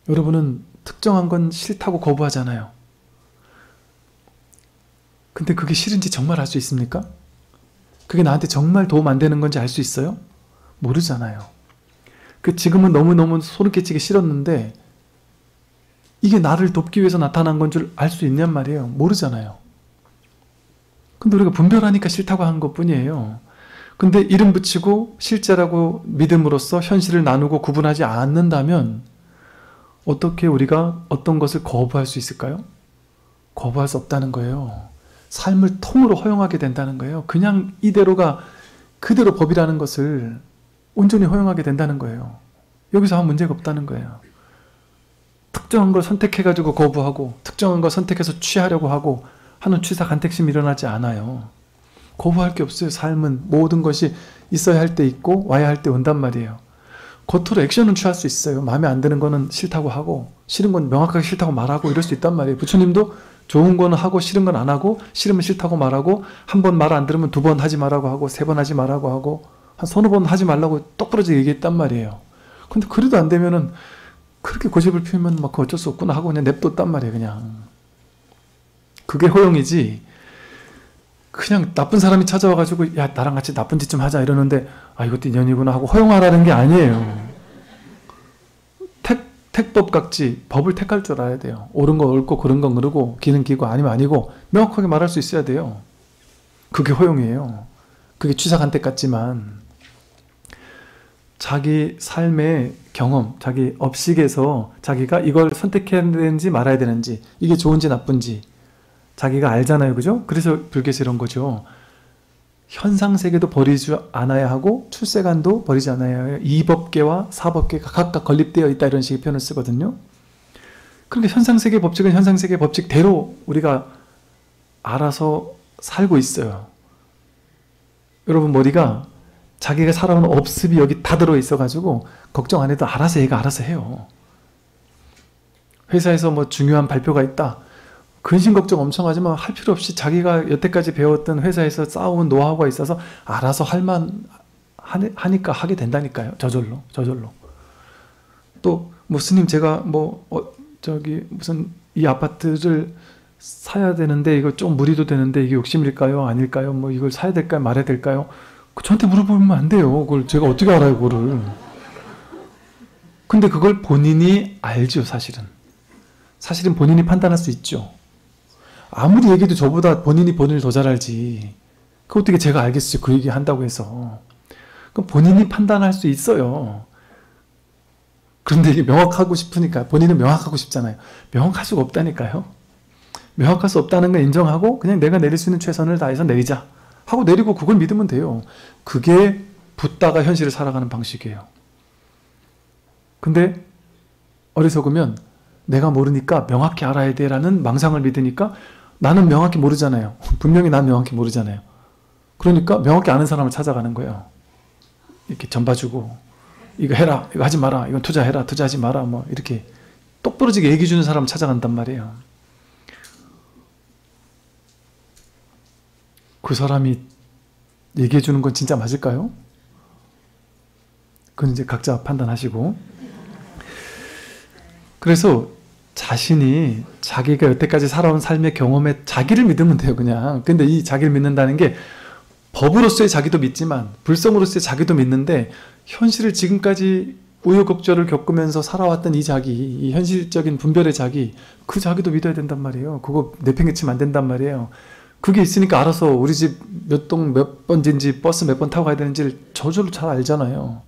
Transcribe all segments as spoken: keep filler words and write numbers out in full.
여러분은 특정한 건 싫다고 거부하잖아요. 근데 그게 싫은지 정말 알 수 있습니까? 그게 나한테 정말 도움 안 되는 건지 알 수 있어요? 모르잖아요. 그 지금은 너무너무 소름 끼치기 싫었는데 이게 나를 돕기 위해서 나타난 건 줄 알 수 있냔 말이에요. 모르잖아요. 근데 우리가 분별하니까 싫다고 한 것뿐이에요. 근데 이름 붙이고 실제라고 믿음으로써 현실을 나누고 구분하지 않는다면 어떻게 우리가 어떤 것을 거부할 수 있을까요? 거부할 수 없다는 거예요. 삶을 통으로 허용하게 된다는 거예요. 그냥 이대로가 그대로 법이라는 것을 온전히 허용하게 된다는 거예요. 여기서 아무 문제가 없다는 거예요. 특정한 걸 선택해가지고 거부하고 특정한 걸 선택해서 취하려고 하고 하는 취사간택심이 일어나지 않아요. 거부할 게 없어요. 삶은 모든 것이 있어야 할 때 있고 와야 할 때 온단 말이에요. 겉으로 액션은 취할 수 있어요. 마음에 안 드는 거는 싫다고 하고 싫은 건 명확하게 싫다고 말하고 이럴 수 있단 말이에요. 부처님도 좋은 거는 하고 싫은 건 안 하고 싫으면 싫다고 말하고 한 번 말 안 들으면 두 번 하지 말라고 하고 세 번 하지 말라고 하고 한 서너 번 하지 말라고 똑부러지게 얘기했단 말이에요. 근데 그래도 안 되면은 그렇게 고집을 피우면 막 어쩔 수 없구나 하고 그냥 냅뒀단 말이에요. 그냥 그게 허용이지 그냥 나쁜 사람이 찾아와가지고 야 나랑 같이 나쁜 짓 좀 하자 이러는데 아 이것도 인연이구나 하고 허용하라는 게 아니에요. 택, 택법각지 법을 택할 줄 알아야 돼요. 옳은 거 옳고 그른 건 그르고 기는 기고 아니면 아니고 명확하게 말할 수 있어야 돼요. 그게 허용이에요. 그게 취사간택 같지만 자기 삶의 경험, 자기 업식에서 자기가 이걸 선택해야 되는지 말아야 되는지 이게 좋은지 나쁜지 자기가 알잖아요. 그죠? 그래서 불교에서 이런 거죠. 현상세계도 버리지 않아야 하고 출세간도 버리지 않아야 해요. 이법계와 사법계가 각각 건립되어 있다 이런 식의 표현을 쓰거든요. 그러니까 현상세계 법칙은 현상세계 법칙대로 우리가 알아서 살고 있어요. 여러분 머리가 자기가 살아온 업습이 여기 다 들어있어가지고 걱정 안 해도 알아서 얘가 알아서 해요. 회사에서 뭐 중요한 발표가 있다. 근심 걱정 엄청 하지만 할 필요 없이 자기가 여태까지 배웠던 회사에서 쌓아온 노하우가 있어서 알아서 할만 하니까 하게 된다니까요. 저절로 저절로. 또 뭐 스님 제가 뭐 어, 저기 무슨 이 아파트를 사야 되는데 이거 좀 무리도 되는데 이게 욕심일까요? 아닐까요? 뭐 이걸 사야 될까요? 말아야 될까요? 저한테 물어보면 안 돼요. 그걸 제가 어떻게 알아요, 그거를. 근데 그걸 본인이 알죠, 사실은. 사실은 본인이 판단할 수 있죠. 아무리 얘기해도 저보다 본인이 본인을 더 잘 알지. 그 어떻게 제가 알겠어요, 그 얘기 한다고 해서. 그럼 본인이 판단할 수 있어요. 그런데 이게 명확하고 싶으니까, 본인은 명확하고 싶잖아요. 명확할 수가 없다니까요. 명확할 수 없다는 걸 인정하고 그냥 내가 내릴 수 있는 최선을 다해서 내리자. 하고 내리고 그걸 믿으면 돼요. 그게 붓다가 현실을 살아가는 방식이에요. 근데 어리석으면 내가 모르니까 명확히 알아야 돼 라는 망상을 믿으니까 나는 명확히 모르잖아요. 분명히 난 명확히 모르잖아요. 그러니까 명확히 아는 사람을 찾아가는 거예요. 이렇게 전봐주고 이거 해라, 이거 하지 마라, 이건 투자해라, 투자하지 마라 뭐 이렇게 똑부러지게 얘기해 주는 사람을 찾아간단 말이에요. 그 사람이 얘기해 주는 건 진짜 맞을까요? 그건 이제 각자 판단하시고. 그래서 자신이 자기가 여태까지 살아온 삶의 경험에 자기를 믿으면 돼요, 그냥. 근데 이 자기를 믿는다는 게 법으로서의 자기도 믿지만 불성으로서의 자기도 믿는데 현실을 지금까지 우여곡절을 겪으면서 살아왔던 이 자기, 이 현실적인 분별의 자기, 그 자기도 믿어야 된단 말이에요. 그거 내팽개치면 안 된단 말이에요. 그게 있으니까 알아서 우리 집 몇 동 몇 번인지 버스 몇 번 타고 가야 되는지를 저절로 잘 알잖아요.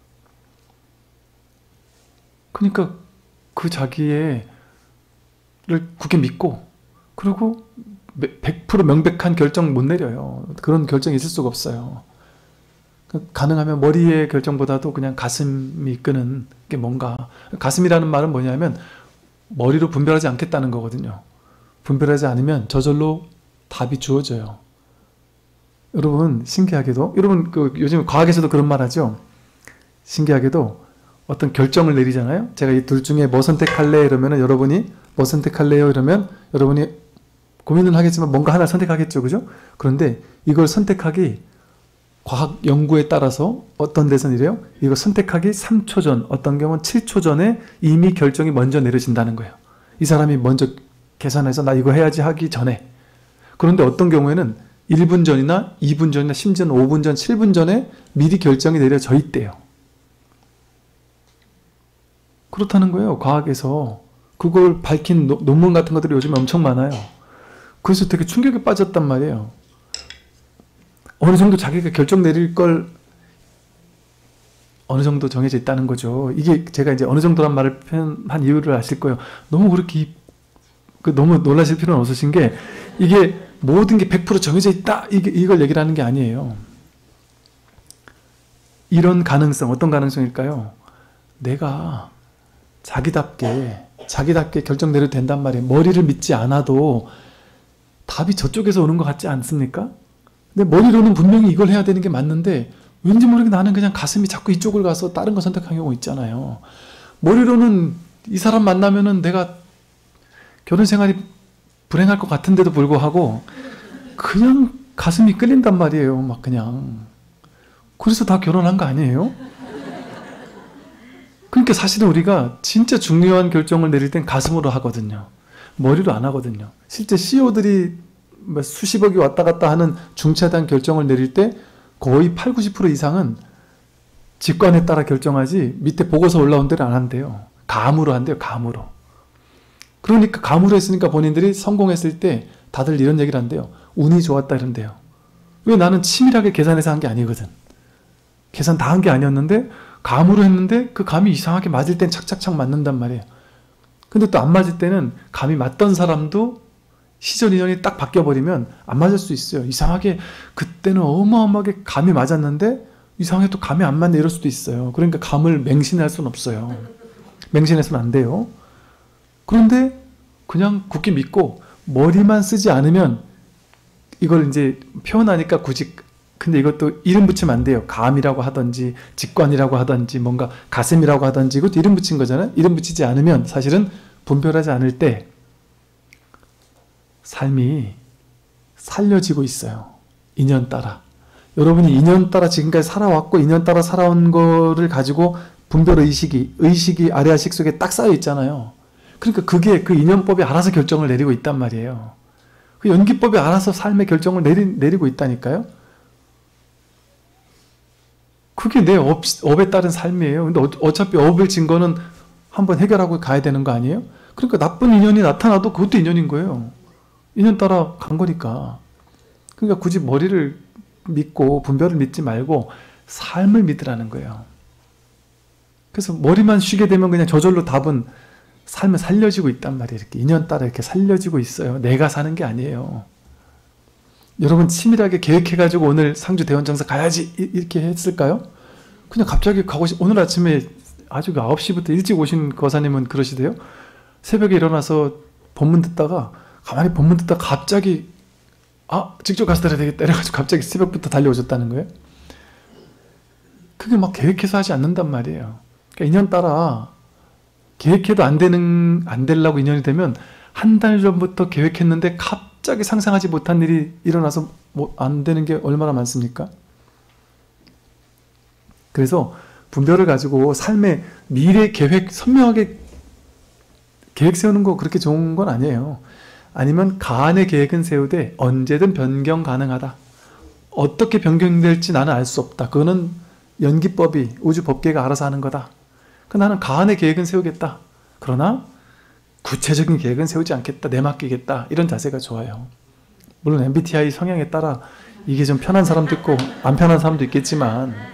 그러니까 그 자기의 를 굳게 믿고 그리고 백 퍼센트 명백한 결정 못 내려요. 그런 결정이 있을 수가 없어요. 가능하면 머리의 결정보다도 그냥 가슴이 이끄는 게 뭔가. 가슴이라는 말은 뭐냐면 머리로 분별하지 않겠다는 거거든요. 분별하지 않으면 저절로 답이 주어져요. 여러분 신기하게도 여러분 그 요즘 과학에서도 그런 말 하죠. 신기하게도 어떤 결정을 내리잖아요. 제가 이 둘 중에 뭐 선택할래 이러면은 여러분이 뭐 선택할래요 이러면 여러분이 고민은 하겠지만 뭔가 하나 선택하겠죠, 그죠? 그런데 이걸 선택하기 과학 연구에 따라서 어떤 데서는 이래요. 이거 선택하기 삼 초 전, 어떤 경우는 칠 초 전에 이미 결정이 먼저 내려진다는 거예요. 이 사람이 먼저 계산해서 나 이거 해야지 하기 전에. 그런데 어떤 경우에는 일 분 전이나 이 분 전이나 심지어는 오 분 전, 칠 분 전에 미리 결정이 내려져 있대요. 그렇다는 거예요. 과학에서. 그걸 밝힌 노, 논문 같은 것들이 요즘에 엄청 많아요. 그래서 되게 충격에 빠졌단 말이에요. 어느 정도 자기가 결정 내릴 걸 어느 정도 정해져 있다는 거죠. 이게 제가 이제 어느 정도란 말을 표현한 이유를 아실 거예요. 너무 그렇게 그 너무 놀라실 필요는 없으신 게 이게 모든 게 백 퍼센트 정해져 있다 이게 이걸 얘기를 하는 게 아니에요. 이런 가능성 어떤 가능성일까요? 내가 자기답게 자기답게 결정 내려도 된단 말이에요. 머리를 믿지 않아도 답이 저쪽에서 오는 것 같지 않습니까? 근데 머리로는 분명히 이걸 해야 되는 게 맞는데 왠지 모르게 나는 그냥 가슴이 자꾸 이쪽을 가서 다른 거 선택하는 경우 있잖아요. 머리로는 이 사람 만나면은 내가 결혼 생활이 불행할 것 같은데도 불구하고 그냥 가슴이 끌린단 말이에요. 막 그냥. 그래서 다 결혼한 거 아니에요? 그러니까 사실은 우리가 진짜 중요한 결정을 내릴 땐 가슴으로 하거든요. 머리로 안 하거든요. 실제 씨이오들이 수십억이 왔다 갔다 하는 중차대한 결정을 내릴 때 거의 팔, 구십 퍼센트 이상은 직관에 따라 결정하지 밑에 보고서 올라온 대로 안 한대요. 감으로 한대요. 감으로. 그러니까 감으로 했으니까 본인들이 성공했을 때 다들 이런 얘기를 한대요. 운이 좋았다 이런대요. 왜 나는 치밀하게 계산해서 한 게 아니거든. 계산 다 한 게 아니었는데 감으로 했는데 그 감이 이상하게 맞을 땐 착착착 맞는단 말이에요. 근데 또 안 맞을 때는 감이 맞던 사람도 시절 인연이 딱 바뀌어버리면 안 맞을 수 있어요. 이상하게 그때는 어마어마하게 감이 맞았는데 이상하게 또 감이 안 맞네 이럴 수도 있어요. 그러니까 감을 맹신할 수는 없어요. 맹신해서는 안 돼요. 그런데 그냥 굳게 믿고 머리만 쓰지 않으면 이걸 이제 표현하니까 굳이 근데 이것도 이름 붙이면 안 돼요. 감이라고 하든지 직관이라고 하든지 뭔가 가슴이라고 하든지 이것도 이름 붙인 거잖아요. 이름 붙이지 않으면 사실은 분별하지 않을 때 삶이 살려지고 있어요. 인연 따라. 여러분이 인연 따라 지금까지 살아왔고 인연 따라 살아온 거를 가지고 분별 의식이 의식이 아래아식 속에 딱 쌓여 있잖아요. 그러니까 그게 그 인연법이 알아서 결정을 내리고 있단 말이에요. 그 연기법이 알아서 삶의 결정을 내리, 내리고 있다니까요. 그게 내 업, 업에 따른 삶이에요. 근데 어, 어차피 업을 진 거는 한번 해결하고 가야 되는 거 아니에요? 그러니까 나쁜 인연이 나타나도 그것도 인연인 거예요. 인연 따라 간 거니까. 그러니까 굳이 머리를 믿고 분별을 믿지 말고 삶을 믿으라는 거예요. 그래서 머리만 쉬게 되면 그냥 저절로 답은 삶은 살려지고 있단 말이에요. 이렇게 인연 따라 이렇게 살려지고 있어요. 내가 사는 게 아니에요. 여러분 치밀하게 계획해가지고 오늘 상주 대원장사 가야지 이렇게 했을까요? 그냥 갑자기 가고 싶... 오늘 아침에 아주 아홉 시부터 일찍 오신 거사님은 그러시대요. 새벽에 일어나서 법문 듣다가 가만히 법문 듣다가 갑자기 아 직접 가서 들어야 되겠다 이래가지고 갑자기 새벽부터 달려오셨다는 거예요. 그게 막 계획해서 하지 않는단 말이에요. 그러니까 인연 따라 계획해도 안 되는 안 되려고 인연이 되면 한 달 전부터 계획했는데 갑자기 상상하지 못한 일이 일어나서 뭐 안 되는 게 얼마나 많습니까? 그래서 분별을 가지고 삶의 미래 계획 선명하게 계획 세우는 거 그렇게 좋은 건 아니에요. 아니면 가안의 계획은 세우되 언제든 변경 가능하다. 어떻게 변경될지 나는 알 수 없다. 그거는 연기법이 우주 법계가 알아서 하는 거다. 그 나는 가안의 계획은 세우겠다. 그러나 구체적인 계획은 세우지 않겠다. 내맡기겠다. 이런 자세가 좋아요. 물론 엠비티아이 성향에 따라 이게 좀 편한 사람도 있고 안 편한 사람도 있겠지만